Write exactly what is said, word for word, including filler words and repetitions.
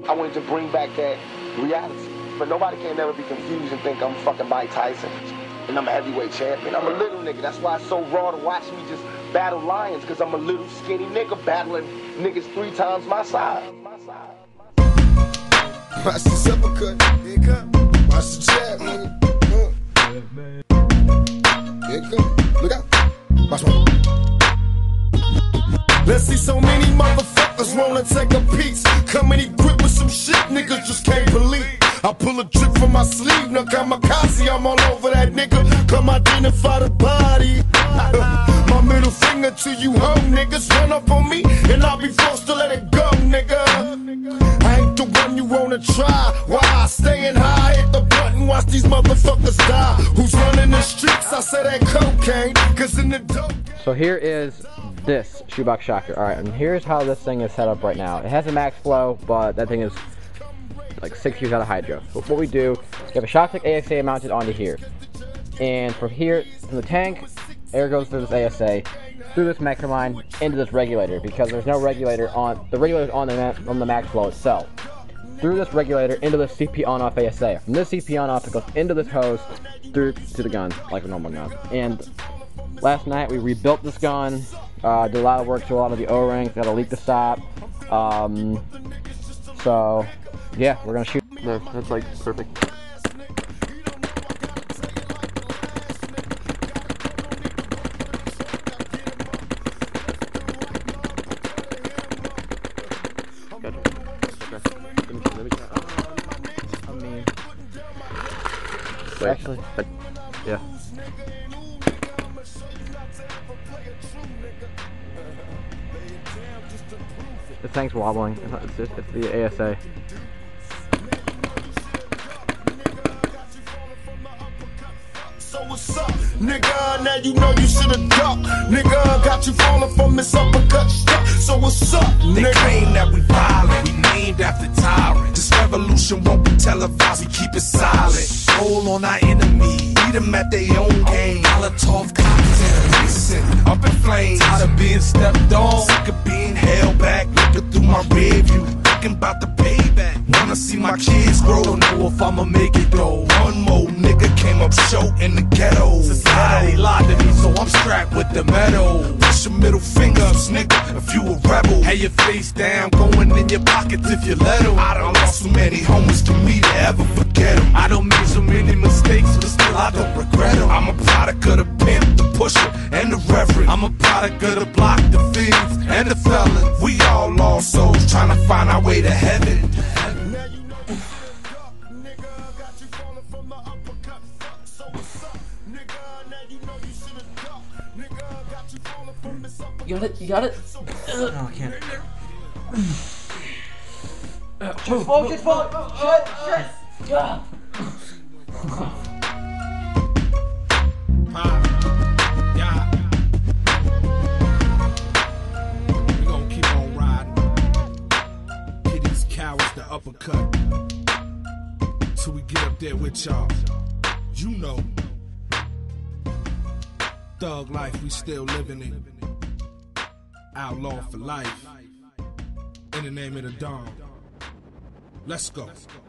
I wanted to bring back that reality. But nobody can never be confused and think I'm fucking Mike Tyson and I'm a heavyweight champion. I'm a little nigga. That's why it's so raw to watch me just battle lions, because I'm a little skinny nigga battling niggas three times my size. My size. Watch this uppercut. Here it come. Watch the jab, nigga. Uh. Here it come. Look out. Watch my. Let's see so many motherfuckers wanna take a piece. Come and equip with some shit niggas just can't believe. I pull a trick from my sleeve, now kamikaze, I'm all over that nigga. Come identify the body. My middle finger to you home niggas. Run up on me and I'll be forced to let it go, nigga. I ain't the one you wanna try. Why? Staying high, hit the button, watch these motherfuckers die. Who's running the streets? I say that cocaine, cause in the dope. So here is this shoebox shocker. Alright, and here's how this thing is set up right now. It has a max flow, but that thing is like six years out of hydro. But what we do, we have a Shocktech A S A mounted onto here. And from here, from the tank, air goes through this A S A, through this mixer line, into this regulator, because there's no regulator on, the regulator's on the, on the max flow itself. Through this regulator, into the C P on-off A S A. From this C P on-off, it goes into this hose, through to the gun, like a normal gun. And last night, we rebuilt this gun, uh, did a lot of work to a lot of the O-rings, got a leak to stop. Um, so, yeah, we're gonna shoot. No, that's like perfect. Gotcha. Okay. Let me, let me try. I mean, wait, actually, but, yeah. This thing's wobbling. It's just it's the A S A. So what's up, nigga? Now you know you should've ducked. Nigga, got you falling from this uppercut stuff. So what's up, nigga? They claim that we violent, we named after tyrants. This revolution won't be televised, we keep it silent. Roll on our enemy, beat them at their own game. Molotov cocktail, listen, up in flames. Tired of being stepped on, sick of being held back. Looking through my rear view, thinking about the payback. Wanna see my kids grow, don't know if I'ma make it though. One more nigga came up short in the ghetto. Society lied to me, so I'm strapped with the metal. Push your middle finger up, nigga, if you a rebel. Hey, your face down, going in your pockets if you let 'em. I done lost so many homies to me to ever forget 'em. I done made so many mistakes, but still I don't regret 'em. I'm a product of the pimp, the pusher, and the reverend. I'm a product of the block, the thieves, and the felons. We all lost souls, trying to find our way to heaven. You got it? You got it? No, I can't. Just fall, just fall! Shit, shit! Yeah! Yeah. We gonna keep on riding. Hit these cowards the uppercut. Till we get up there with y'all. You know. Thug life, we still living it. Outlaw for life. In the name of the dawn. Let's go.